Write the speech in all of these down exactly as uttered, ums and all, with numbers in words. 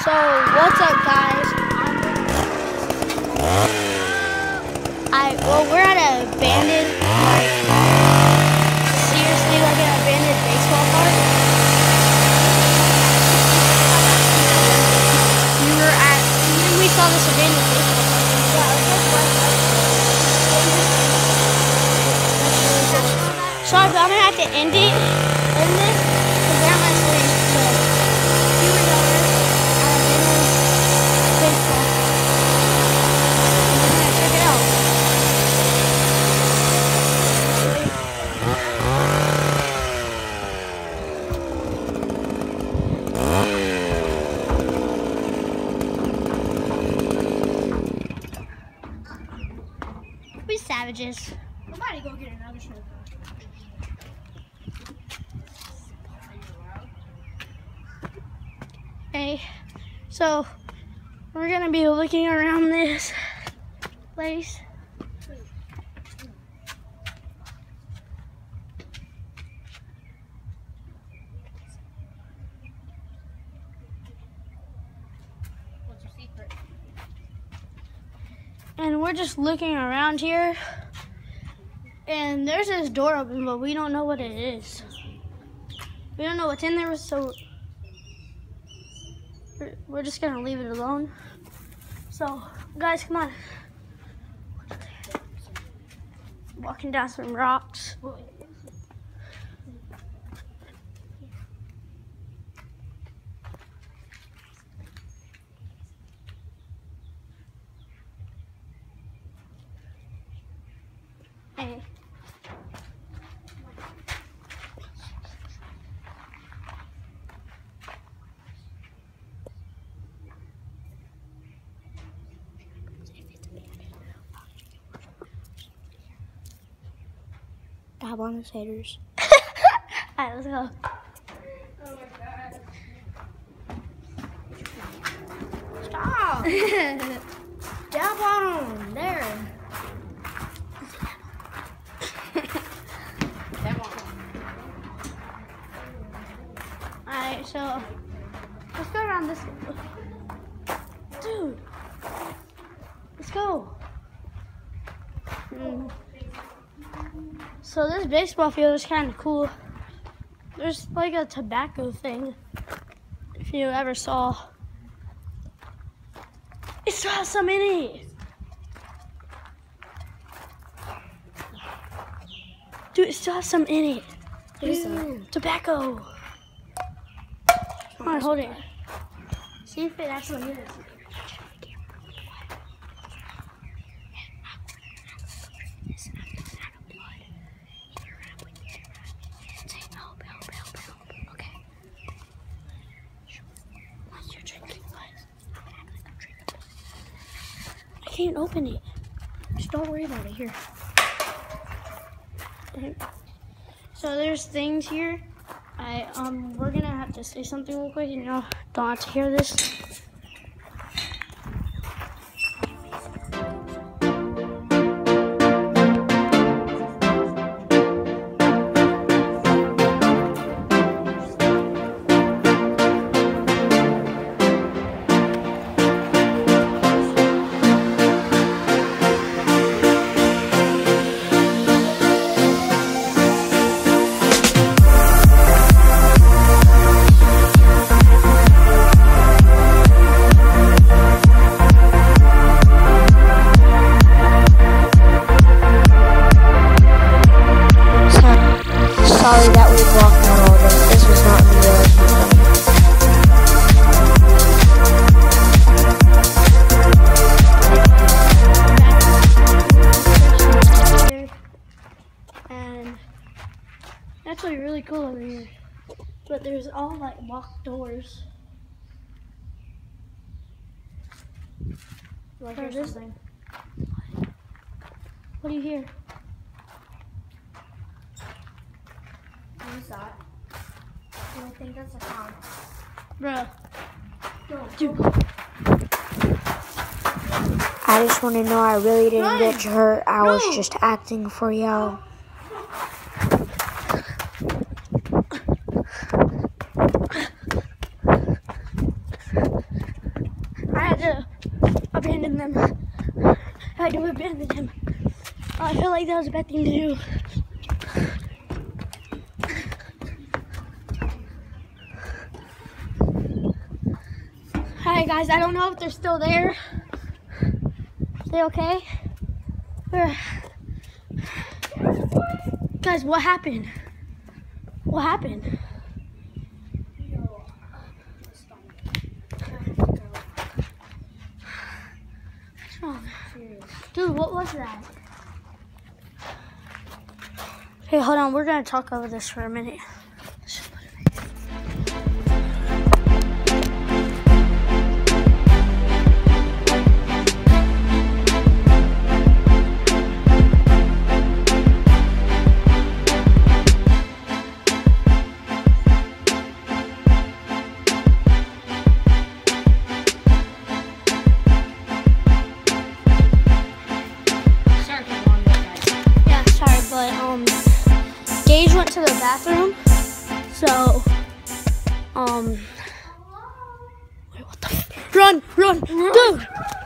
So, what's up, guys? I well, we're at an abandoned, like, seriously, like an abandoned baseball park. We were at, we saw this abandoned baseball park. So I'm gonna have to end it in this because they're my sleep. So here we go. Baseball. Yeah, check it out. We savages. Somebody go get another shotgun. Hey, so we're gonna be looking around this place. What's your secret? And we're just looking around here. And there's this door open, but we don't know what it is. We don't know what's in there, so we're- we're just gonna leave it alone. So, guys, come on. Walking down some rocks. Hey. Dab on his haters. Alright, let's go. Oh my god. Stop! Dab on him. There. Alright, so let's go around this. Dude, let's go. Mm. So this baseball field is kind of cool. There's like a tobacco thing, if you ever saw. It still has some in it. Dude, it still has some in it. What is Dude, tobacco. Come on, hold it. See if it actually is. I can't open it. Just don't worry about it. Here. So there's things here. I um we're gonna have to say something real quick. You know, don't have to hear this. Sorry that we walked out all day. This was not the And that's actually really cool over here. But there's all like locked doors. Like Or here's this- something. What do you hear? What is that? I think that's a sound. Bruh. Go. Dude. I just want to know I really didn't Run. get hurt. I was No. just acting for y'all. had to abandon them. I had to abandon him. I feel like that was a bad thing to do. Hi guys, I don't know if they're still there. Are they okay? Where? Guys, what happened? What happened? What's wrong? Dude, what was that? Hey, hold on. We're gonna talk over this for a minute. Gage went to the bathroom, so, um, wait, what the f- Run, run, run, dude!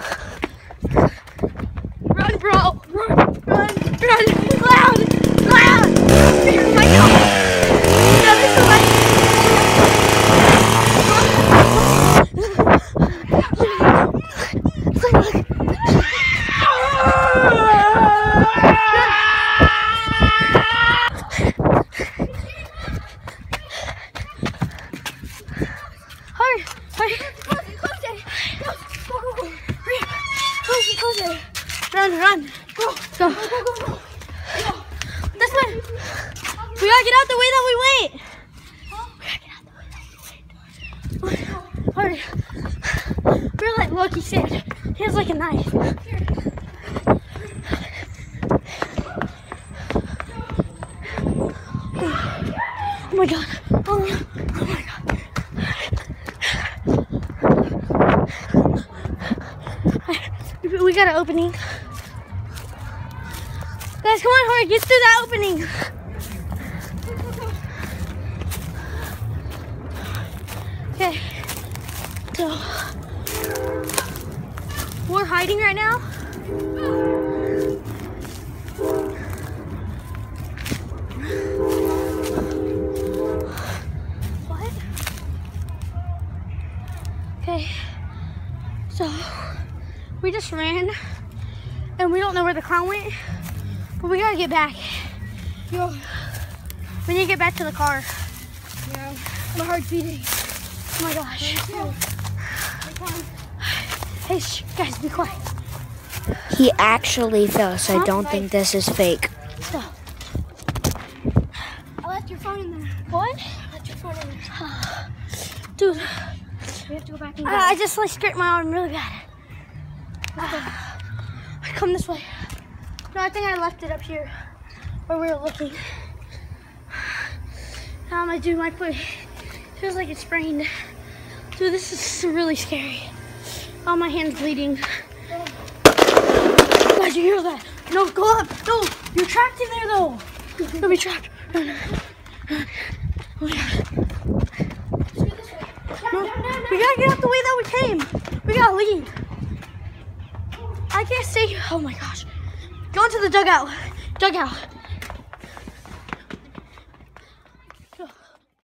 Run, bro! Run, run, run! Loud! Loud! Oh my God! No, this is like... Run, run. Go. Go. Go, go, go, go. This way. We gotta get out the way that we wait. We gotta get out the way that we wait. Hurry. We're like Loki said. He has like a knife. Oh my God. Oh, oh my God. We got an opening. Guys, come on, hurry, get through that opening. Okay, so we're hiding right now. What? Okay, so we just ran, and we don't know where the clown went, but we gotta get back. Yo, we need to get back to the car. Yeah, my heart's beating. Oh my gosh. Hey, shh, guys, be quiet. He actually fell, so I don't think this is fake. Stop. I left your phone in there. What? I left your phone in there. Dude, We have to go back and uh, get I it. just like scraped my arm really bad. Uh, come this way. No, I think I left it up here where we were looking. Now my dude, my foot feels like it's sprained. Dude, this is really scary. Oh, my hand's bleeding. Guys, you hear that? No, go up. No, you're trapped in there though. You'll be trapped. Run. Run. Oh my God. No, we gotta get out the way that we came. We gotta leave. I can't stay here. Oh my gosh. Go into the dugout. Dugout.